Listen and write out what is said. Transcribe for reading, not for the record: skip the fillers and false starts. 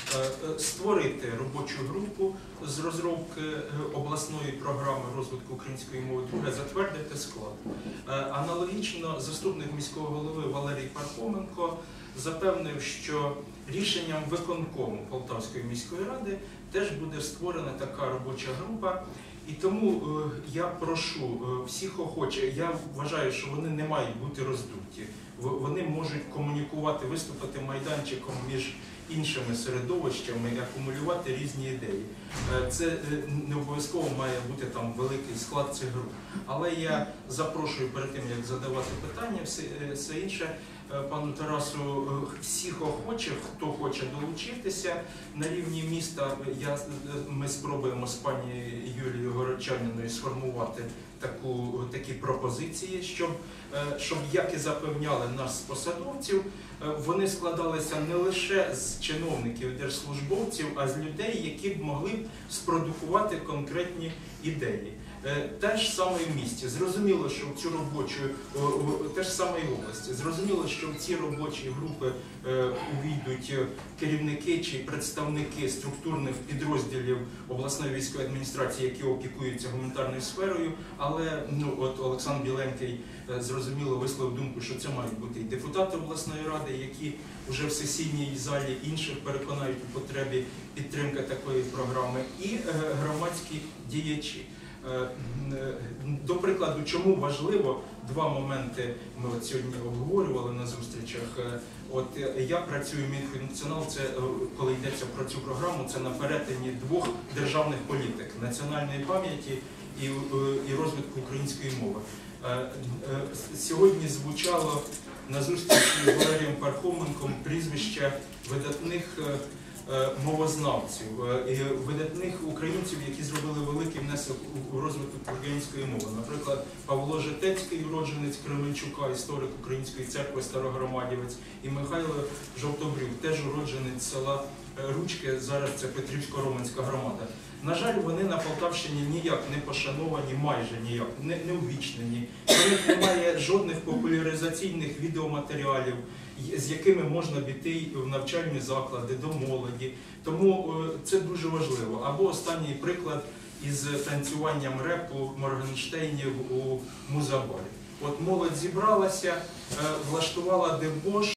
створити робочу групу з розробки обласної програми розвитку української мови. Друге, затвердити склад. Аналогічно заступник міського голови Валерій Пархоменко запевнив, що рішенням виконкому Полтавської міської ради теж буде створена така робоча група. І тому я прошу всіх охочих, я вважаю, що вони не мають бути роздуті. Вони можуть комунікувати, виступити майданчиком між іншими середовищами і акумулювати різні ідеї. Це не обов'язково має бути там великий склад цих груп. Але я запрошую перед тим, як задавати питання, все інше, пану Тарасу, всіх охочих, хто хоче долучитися на рівні міста. Ми спробуємо з пані Юлією Городчаніною сформувати такі пропозиції, щоб, як і запевняли нас посадовців, вони складалися не лише з чиновників, держслужбовців, а з людей, які б могли спродукувати конкретні ідеї. Те ж саме і в місті. Зрозуміло, що в цю робочу, те ж саме і в області. Зрозуміло, що в ці робочі групи увійдуть керівники чи представники структурних підрозділів обласної військової адміністрації, які опікуються гуманітарною сферою, але от Олександр Біленький зрозуміло висловив думку, що це мають бути і депутати обласної ради, які вже в сесійній залі інших переконають у потребі підтримки такої програми, і громадські діячі. До прикладу, чому важливо, два моменти ми от сьогодні обговорювали на зустрічах. От я працюю в Мінфункціонал, це коли йдеться про цю програму, це на перетині двох державних політик – національної пам'яті і розвитку української мови. Сьогодні звучало на зустрічі з Валерієм Пархоменком прізвища видатних мовознавців, видатних українців, які зробили великий внесок у розвиток української мови. Наприклад, Павло Житецький, уродженець Кременчука, історик Української церкви, старогромадівець, і Михайло Жовтобрюк, теж уродженець села Ручки, зараз це Петрівсько-Романська громада. На жаль, вони на Полтавщині ніяк не пошановані, майже ніяк, не увічнені. У них немає жодних популяризаційних відеоматеріалів, з якими можна піти в навчальні заклади, до молоді. Тому це дуже важливо. Або останній приклад із танцюванням репу Моргенштейнів у Музабарі. От молодь зібралася, влаштувала дебош.